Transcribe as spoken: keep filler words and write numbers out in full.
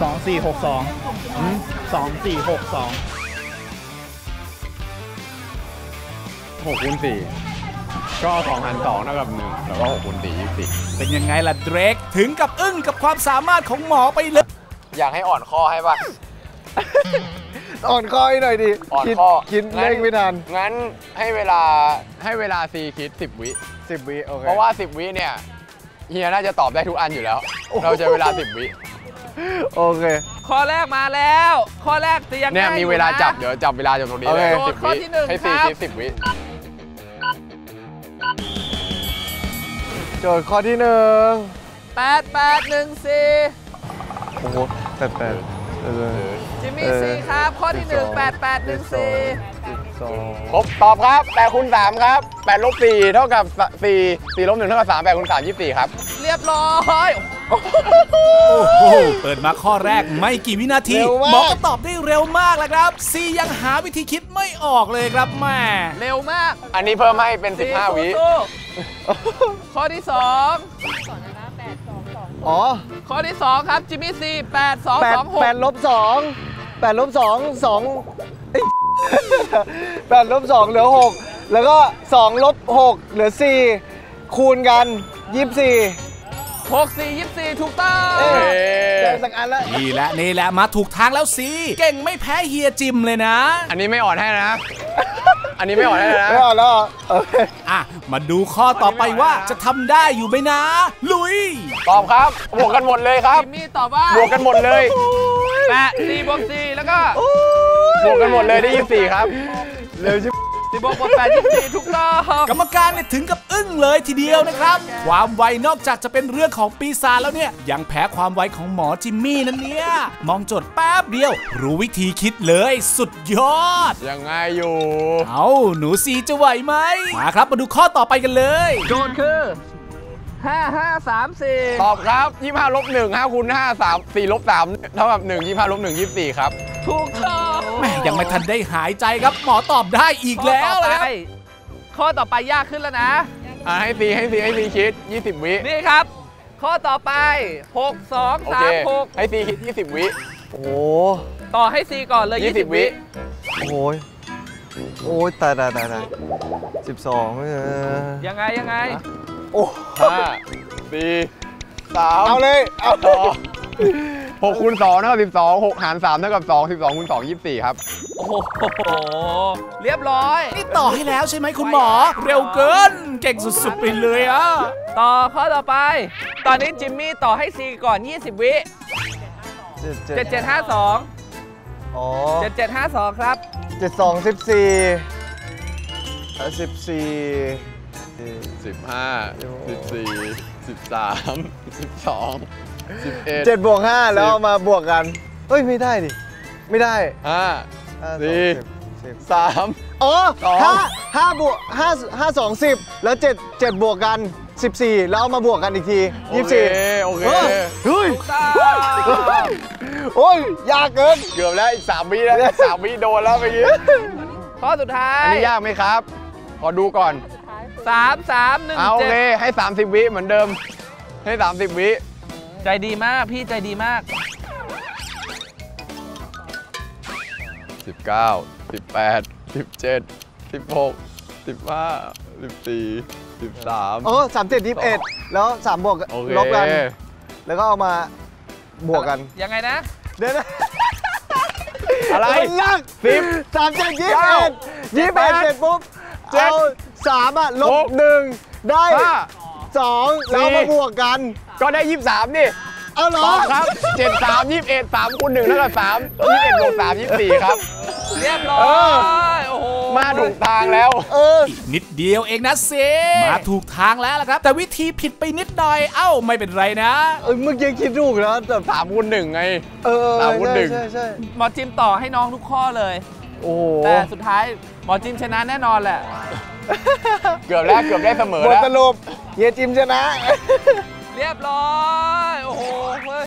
สองสี่หกสองสองสี่หกสองหกคูณสี่ก็สองหารสองเท่ากับหนึ่งแล้วก็หกคูณสี่ยี่สิบสี่เป็นยังไงล่ะเดรกถึงกับอึ้งกับความสามารถของหมอไปเลยอยากให้อ่อนข้อให้ป่ะอ่อนข้อให้หน่อยดิอ่อนข้อคิดเลขไม่ทันงั้นให้เวลาให้เวลาซีคิดสิบวิสิบวิโอเคเพราะว่าสิบวิเนี่ยเฮียน่าจะตอบได้ทุกอันอยู่แล้วเราจะเวลาสิบวิโอเคข้อแรกมาแล้วข้อแรกเตียงเนี่ยมีเวลาจับเดี๋ยวจับเวลาจากตรงนี้เลยสิบวิให้ซีคิดสิบวิโจทย์ข้อที่หนึ่งแปดแปดหนึ่งสี่โอ้โหแปดแปดจิมมี่สี่ครับข้อที่หนึ่งแปดแปดหนึ่งสี่ครบตอบครับแปดคูณสามครับแปดลบสี่เท่ากับสี่สี่ลบหนึ่งเท่ากับสามแปดคูณสามยี่สิบสี่ครับเรียบร้อยโอ้โหเปิดมาข้อแรกไม่กี่วินาทีหมอก็ตอบได้เร็วมากแล้วครับซียังหาวิธีคิดไม่ออกเลยครับแม่เร็วมากอันนี้เพิ่มให้เป็นสิบห้าวิข้อที่สองอ๋อข้อที่สองครับจิมมี่สี่แปดสองสองหกแปดลบสองแปดลบสองสองแปดลบสองเหลือหกแล้วก็สองลบหกเหลือสี่คูณกันยี่สิบสี่หกสี่ยี่สิบสี่ถูกต้องเจอสักอันแล้วนี่แหละนี่แหละมาถูกทางแล้วสิเก่งไม่แพ้เฮียจิมเลยนะอันนี้ไม่อ่อนให้นะอันนี้ไม่อ่อนให้นะไม่อ่อนแล้วอ่ะมาดูข้อต่อไปว่าจะทำได้อยู่ไหมนะลุยตอบครับบวกกันหมดเลยครับจิมมี่ตอบว่าบวกกันหมดเลยแปดสี่บวกสี่แล้วก็บวกกันหมดเลยได้ยี่สิบสี่ครับเร็วชิบสี่บวกแปดยี่สิบสี่ถูกต้องกรรมการเนี่ยถึงกับอึ้งเลยทีเดียวนะครับความไวนอกจากจะเป็นเรื่องของปีศาจแล้วเนี่ยยังแพ้ความไวของหมอจิมมี่นั่นเนี่ยมองโจทย์แป๊บเดียวรู้วิธีคิดเลยสุดยอดยังไงอยู่เอาหนูซีจะไหวไหมมาครับมาดูข้อต่อไปกันเลยโจทย์คือห้าห้าสามสี่ตอบครับยี่ห้าลบหนึ่งห้าคูณห้าสามสี่ลบสามเท่ากับหนึ่งยี่ห้าลบหนึ่งยี่สิบสี่ครับถูกต้องแม่ยังไม่ทันได้หายใจครับหมอตอบได้อีกแล้วเลยข้อต่อไปยากขึ้นแล้วนะอ่าให้ซีให้ซีให้ซีคิดยี่สิบวินี่ครับข้อต่อไปหก สอง สาม หกให้ซีคิดยี่สิบวิโอ้ต่อให้ซีก่อนเลยยี่สิบวิโอ้ยโอ้ยตายตายตายตายสิบสองยังไงยังไงโอ้ห้าสี่สามเอาเลยเอาต่อหกคูณสองเท่ากับสิบสองหกหารสามเท่ากับสองสิบสองคูณสองยี่สิบสี่ครับโอ้โหเรียบร้อยนี่ต่อให้แล้วใช่ไหมคุณหมอเร็วเกินเก่งสุดๆไปเลยอ่ะต่อข้อต่อไปตอนนี้จิมมี่ต่อให้ซีก่อนยี่สิบวิเจ็ดเจ็ดห้าสองอ๋อเจ็ดเจ็ดห้าสองครับเจ็ดสองสิบสี่สิบสี่สิบห้าสิบสี่สิบสามสิบสองสิบเอ็ดเจ็ดบวกห้าแล้วมาบวกกันเฮ้ยไม่ได้ดิไม่ได้ห้าสี่สามอ๋อห้าห้าบวกห้าห้าสองสิบแล้วเจ็ดเจ็ดบวกกันสิบสี่แล้วเอามาบวกกันอีกทียี่สิบสี่โอเคเฮ้ยโอ้ยยากเกินเกือบแล้วอีกสามวิแล้วสามวิโดนแล้วเมื่อกี้ข้อสุดท้ายอันนี้ยากไหมครับขอดูก่อนสามสามหนึ่งเอาโอเคให้สามสิบวิเหมือนเดิมให้สามสิบวิใจดีมากพี่ใจดีมากสิบเก้าสิบแปดสิบเจ็ดสิบหกสิบห้าสิบสี่สิบสามโอ้สามเจ็ดยี่สิบเอ็ดแล้วสามบวกลบกันแล้วก็เอามาบวกกันยังไงนะเดี๋ยวนะอะไรยากสิบสามเจ็ดยี่สิบเอ็ดยี่สิบเอ็ดเสร็จปุ๊บเอาสามอ่ะลบหนึ่งได้สองแล้วมาบวกกันก็ได้ยี่สิบสามนี่เอาเหรอครับเจ็ดสามยี่สิบเอ็ดสามคูณหนึ่งเท่ากับสามยี่สิบเอ็ดบวกสามยี่สิบสี่ครับเรียบร้อยโอ้โหมาถูกทางแล้วเออนิดเดียวเองนะเซมาถูกทางแล้วล่ะครับแต่วิธีผิดไปนิดหน่อยเอ้าไม่เป็นไรนะเออเมื่อกี้คิดถูกแล้วแต่สามคูณหนึ่งไงเออสามคูณหนึ่งใช่ใช่หมอจิมต่อให้น้องทุกข้อเลยโอ้แต่สุดท้ายหมอจิมชนะแน่นอนแหละเกือบแล้วเกือบได้เสมอแล้วบทสรุปเฮียจิมชนะเรียบร้อยโอ้โห